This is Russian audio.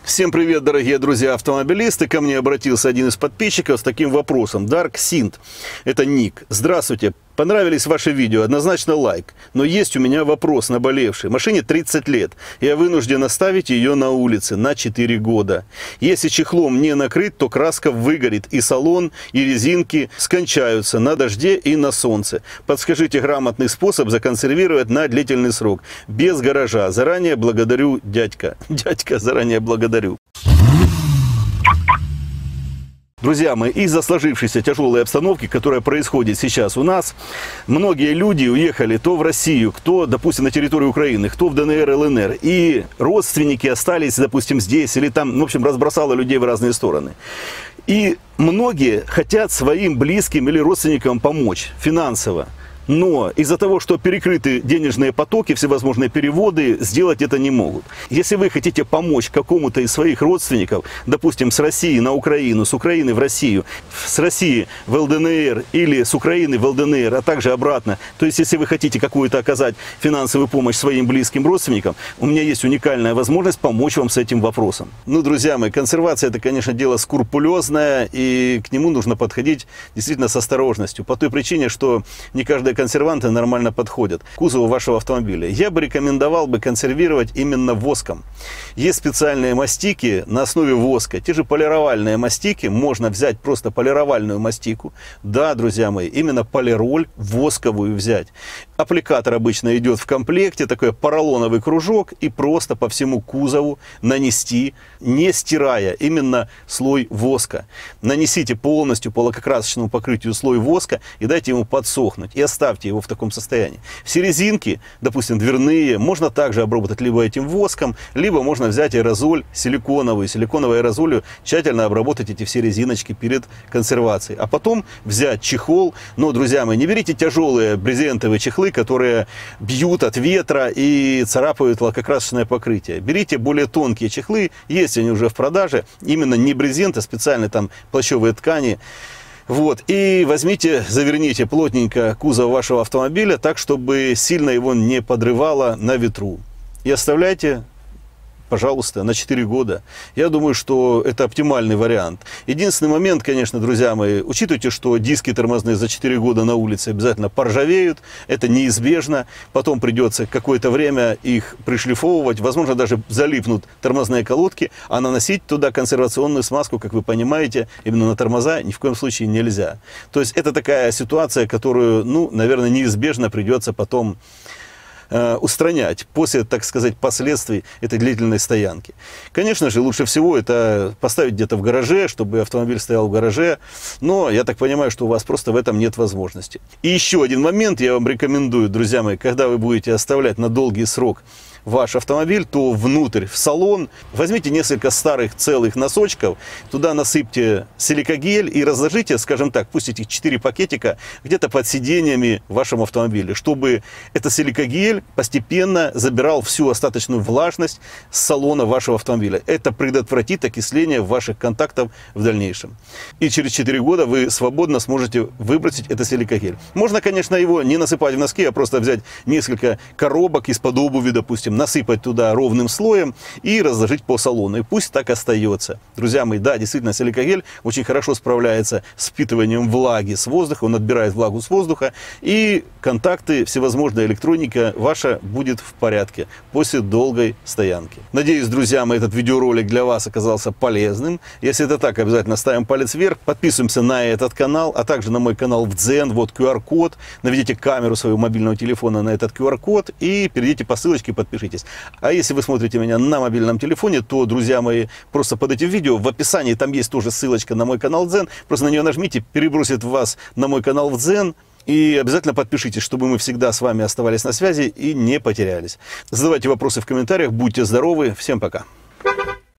Всем привет, дорогие друзья автомобилисты. Ко мне обратился один из подписчиков с таким вопросом. Dark Synth, это ник. Здравствуйте. Понравились ваши видео? Однозначно лайк. Но есть у меня вопрос наболевший. Машине 30 лет. Я вынужден оставить ее на улице на 4 года. Если чехлом не накрыть, то краска выгорит. И салон, и резинки скончаются на дожде и на солнце. Подскажите грамотный способ законсервировать на длительный срок. Без гаража. Заранее благодарю, дядька. Дядька, заранее благодарю. Друзья мои, из-за сложившейся тяжелой обстановки, которая происходит сейчас у нас, многие люди уехали то в Россию, кто, допустим, на территорию Украины, кто в ДНР, ЛНР. И родственники остались, допустим, здесь или там, в общем, разбросало людей в разные стороны. И многие хотят своим близким или родственникам помочь финансово. Но из-за того, что перекрыты денежные потоки, всевозможные переводы, сделать это не могут. Если вы хотите помочь какому-то из своих родственников, допустим, с России на Украину, с Украины в Россию, с России в ЛДНР или с Украины в ЛДНР, а также обратно, то есть если вы хотите какую-то оказать финансовую помощь своим близким родственникам, у меня есть уникальная возможность помочь вам с этим вопросом. Ну, друзья мои, консервация — это, конечно, дело скрупулезное, и к нему нужно подходить действительно с осторожностью, по той причине, что не каждая консерванты нормально подходят к кузову вашего автомобиля. Я бы рекомендовал консервировать именно воском. Есть специальные мастики на основе воска. Те же полировальные мастики. Можно взять просто полировальную мастику. Да, друзья мои, именно полироль восковую взять. Аппликатор обычно идет в комплекте. Такой поролоновый кружок. И просто по всему кузову нанести, не стирая, именно слой воска. Нанесите полностью по лакокрасочному покрытию слой воска и дайте ему подсохнуть. И оставьте его в таком состоянии. Все резинки, допустим, дверные, можно также обработать либо этим воском, либо можно взять аэрозоль силиконовый. Силиконовой аэрозолью тщательно обработать эти все резиночки перед консервацией. А потом взять чехол. Но, друзья мои, не берите тяжелые брезентовые чехлы, которые бьют от ветра и царапают лакокрасочное покрытие. Берите более тонкие чехлы, есть они уже в продаже. Именно не брезент, а специальные там плащевые ткани. Вот, и возьмите, заверните плотненько кузов вашего автомобиля так, чтобы сильно его не подрывало на ветру. И оставляйте, пожалуйста, на 4 года. Я думаю, что это оптимальный вариант. Единственный момент, конечно, друзья мои, учитывайте, что диски тормозные за 4 года на улице обязательно поржавеют. Это неизбежно. Потом придется какое-то время их пришлифовывать. Возможно, даже залипнут тормозные колодки. А наносить туда консервационную смазку, как вы понимаете, именно на тормоза ни в коем случае нельзя. То есть это такая ситуация, которую, ну, наверное, неизбежно придется потом устранять после, так сказать, последствий этой длительной стоянки. Конечно же, лучше всего это поставить где-то в гараже, чтобы автомобиль стоял в гараже, но я так понимаю, что у вас просто в этом нет возможности. И еще один момент я вам рекомендую, друзья мои, когда вы будете оставлять на долгий срок ваш автомобиль, то внутрь, в салон, возьмите несколько старых целых носочков, туда насыпьте силикагель и разложите, скажем так, пусть этих 4 пакетика где-то под сиденьями в вашем автомобиле, чтобы этот силикагель постепенно забирал всю остаточную влажность с салона вашего автомобиля. Это предотвратит окисление ваших контактов в дальнейшем. И через 4 года вы свободно сможете выбросить этот силикагель. Можно, конечно, его не насыпать в носки, а просто взять несколько коробок из-под обуви, допустим, насыпать туда ровным слоем и разложить по салону. И пусть так остается. Друзья мои, да, действительно, силикагель очень хорошо справляется с впитыванием влаги с воздуха. Он отбирает влагу с воздуха. И контакты, всевозможная электроника ваша будет в порядке после долгой стоянки. Надеюсь, друзья мои, этот видеоролик для вас оказался полезным. Если это так, обязательно ставим палец вверх. Подписываемся на этот канал, а также на мой канал в Дзен. Вот QR-код. Наведите камеру своего мобильного телефона на этот QR-код и перейдите по ссылочке и подпишитесь. А если вы смотрите меня на мобильном телефоне, то, друзья мои, просто под этим видео в описании там есть тоже ссылочка на мой канал Дзен. Просто на нее нажмите, перебросит вас на мой канал в Дзен. И обязательно подпишитесь, чтобы мы всегда с вами оставались на связи и не потерялись. Задавайте вопросы в комментариях. Будьте здоровы. Всем пока.